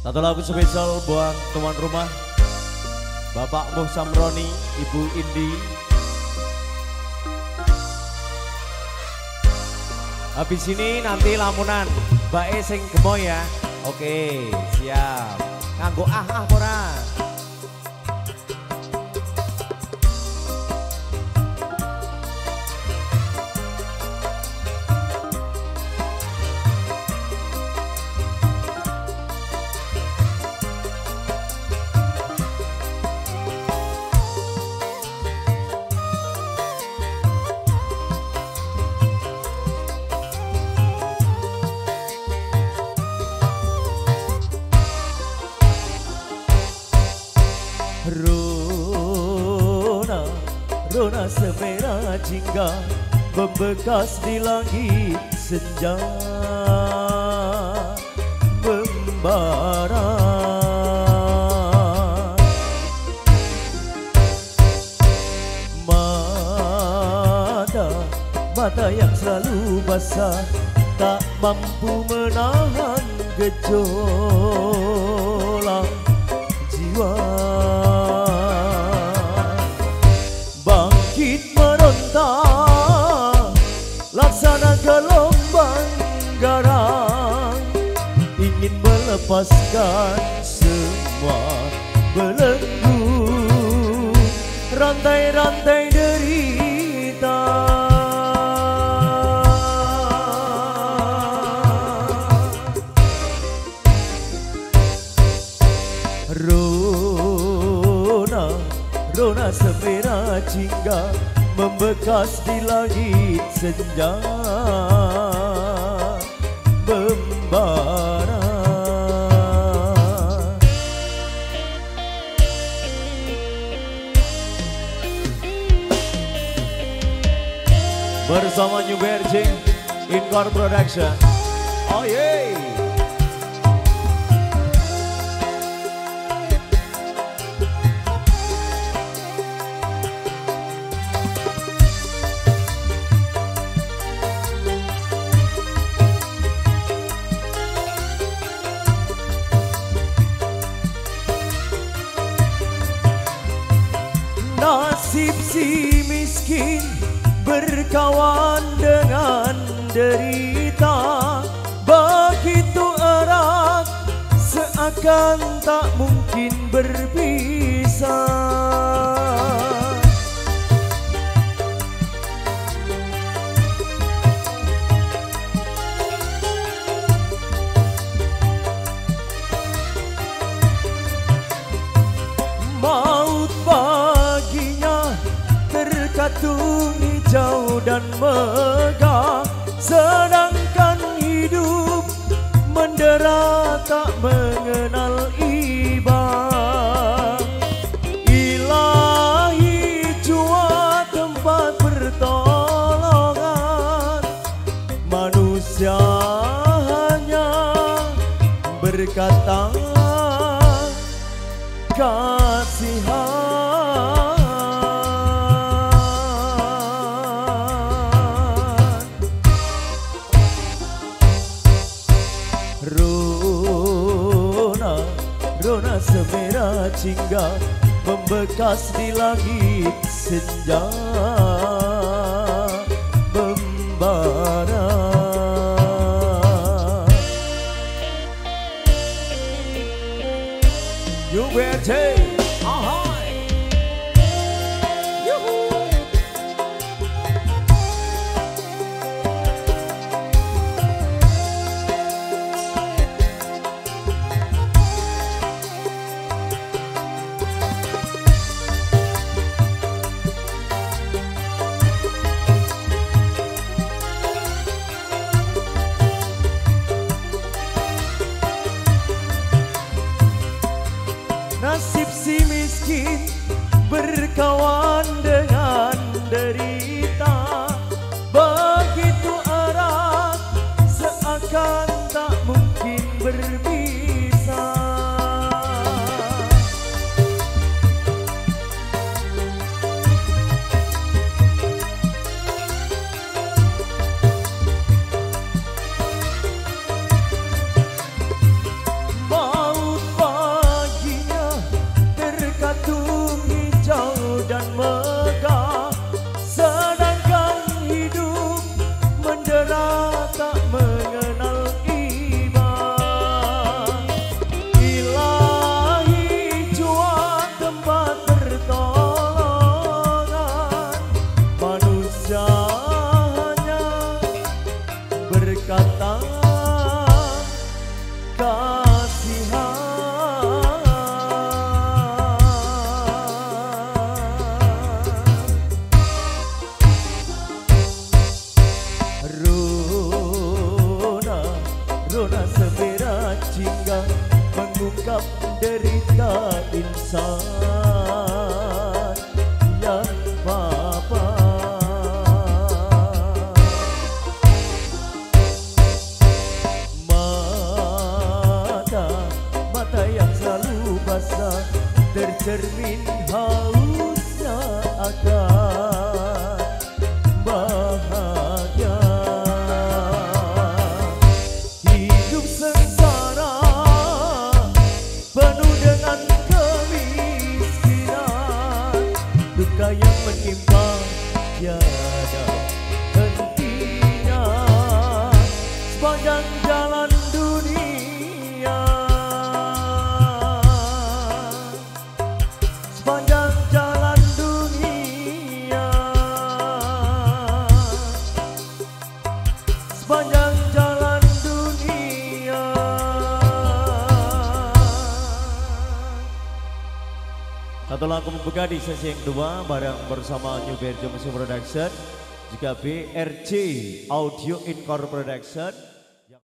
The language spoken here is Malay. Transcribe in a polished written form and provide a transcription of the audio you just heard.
Satu lagu spesial buat tuan rumah, Bapak Muh Samroni, Ibu Indi. Habis ini nanti lamunan, Mbak E sing gemoy ya. Oke, siap. Nganggo ora. Rona semerah jingga membekas di langit senja membara. Mata yang selalu basah tak mampu menahan gejolak jiwa. Laksana gelombang garang, ingin melepaskan semua belenggu rantai-rantai derita. Rona semerah jingga membekas di langit senja membara. Bersama New Virgin Incore Production. Oh yeah. Nasib si miskin berkawan dengan derita, begitu erat seakan tak mungkin berpisah. Maut baginya terkatung hijau dan megah, sedangkan hidup mendera tak mengenal iba. Ilahi jua tempat pertolongan, manusia hanya berkata kasihan. Rona semerah jingga membekas di langit senja membara. You better nasib si miskin berkawan dengan derita, begitu erat seakan tak mungkin berpisah. Maut suara jingga mengungkap derita insan yang papa. Mata yang selalu basah tercermin hausnya akan bahagia. Hidup sengsara penuh dengan kemiskinan, duka yang menimpa tiada hentinya sepanjang jalan dunia. Sepanjang jalan dunia, sepanjang jalan dunia. Satu lagu membuka di sesi yang kedua bareng bersama New Berjo Music Production, juga BRJ Audio Encore Production.